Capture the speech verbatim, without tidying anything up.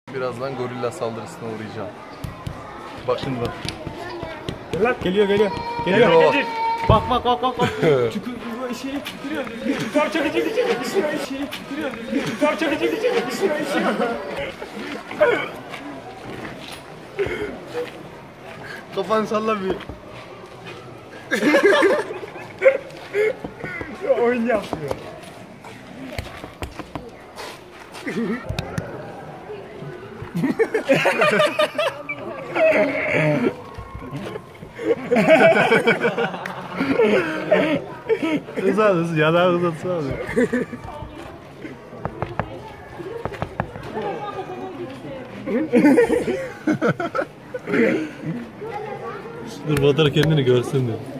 Birazdan gorilla saldırısına uğrayacağım. Bak şimdi bak. Gel lan. Geliyor geliyor. Geliyor. Geliyor. Bak bak bak bak bak. Çünkü bu şeyi tutuyor. Yukarı çakıcı diyecek. Şeyi tutuyor. Yukarı çakıcı diyecek. Kafanı salla bir. Oyun yapıyor. Hızlı hızlı yanağı uzatsana abi. Dur Batar kendini görsün diyor.